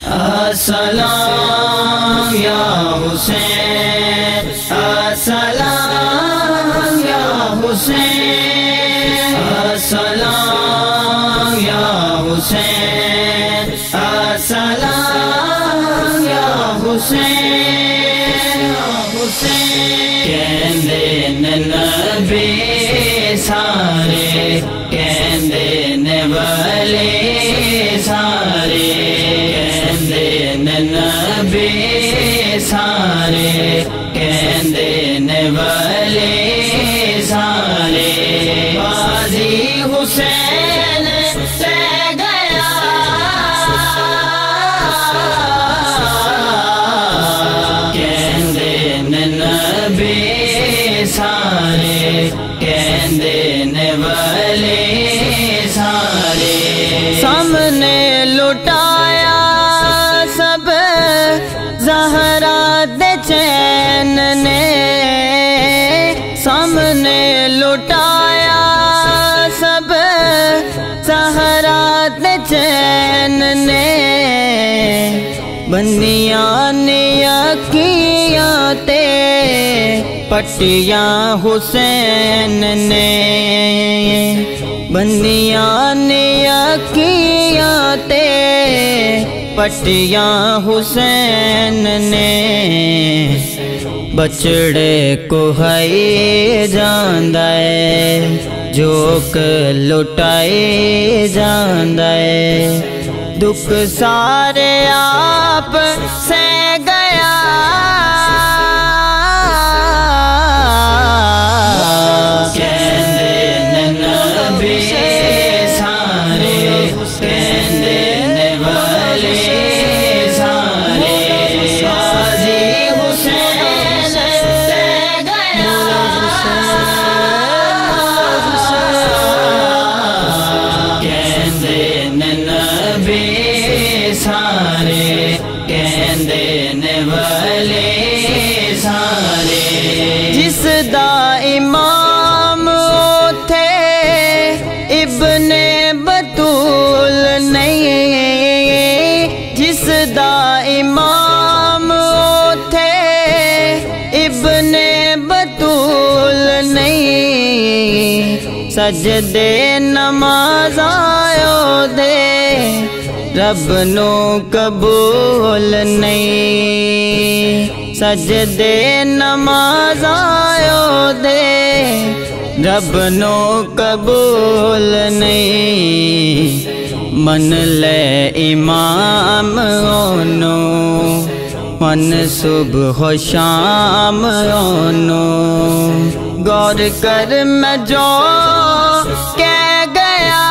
السلام یا حسین السلام یا حسین السلام یا حسین السلام یا حسین کہندے نے نبی سارے کہندے نے ولی سارے کہندے نے نبی سارے کہندے نے ولی سارے غازی حسین سے گیا کہندے نے نبی سارے کہندے نے ولی سارے سامنے لٹایا سب زہرا دے چین نے سامنے لٹایا سب زہرا دے چین نے بندیاں نے اکھیاں تے پٹیاں حسین نے بندیاں نے اکھیاں تے پٹیاں حسین نے بچڑے کو ہائی جاندا ہے جوک لٹائے جاندا ہے دکھ سارے آپ سے گیا کہندے نے نبی سارے کہندے نے ولی سارے غازی حسین سے گیا کہندے نے نبی سارے کہندے نے ولی سارے جس دا امام تھے ابن بطول نہیں جس دا امام تھے ابن بطول نہیں سجدے نماز آیو دے رب نو قبول نہیں سجدے نماز آیو دے رب نو قبول نہیں من لے امام اونو من صبح و شام اونو غور کر میں جو کہہ گیا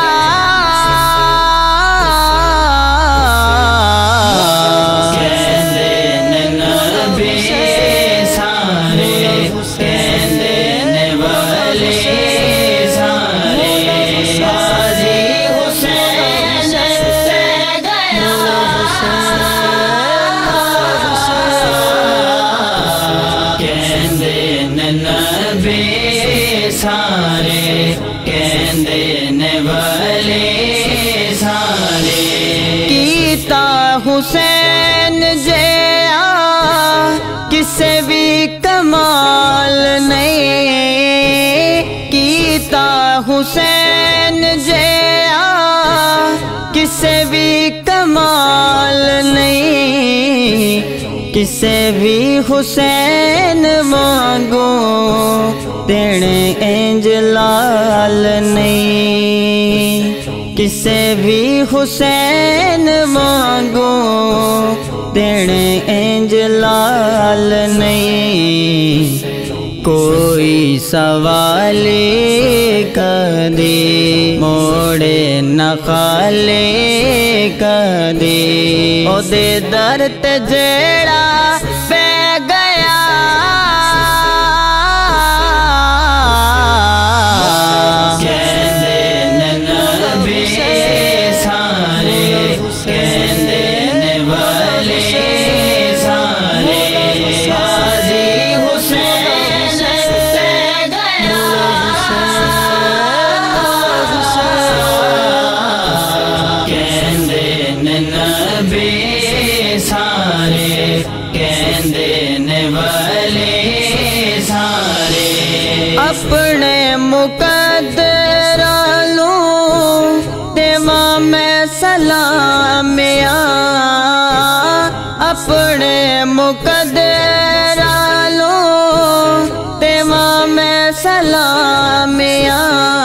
سارے کہندے نے ولی سارے کیتا حسین جیا کسے بھی کمال نہیں کیتا حسین جیا کسے بھی کمال نہیں کسے بھی حسین مانگو دینے انج لال نہیں کسے بھی حسین مانگو دینے انج لال نہیں کوئی سوال کدی موڑے نہ خالے کدی او دے در تے جیڑا پہ گیا کہندے نے نبی سارے کہندے نے ولی سارے غازی حسین سے گیا کہندے نے نبی سلامیاں اپنے مقدر تیواں میں سلامیاں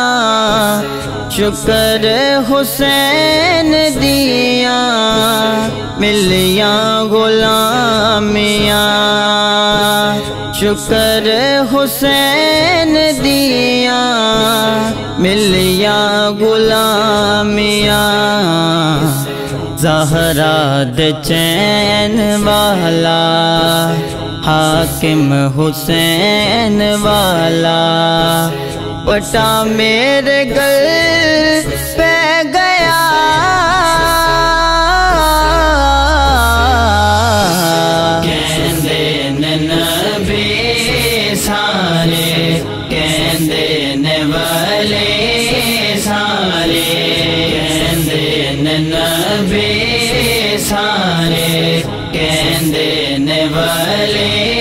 شکر حسین دیاں ملیاں غلامیاں شکر حسین دیاں ملیاں غلامیاں زہرا دے چین والا حاکم حسین والا پٹا میرے گل پہ گیا کہندے نے نبی سارے کہندے نے ولی سارے کہندے نے نبی سارے کہندے نے ولی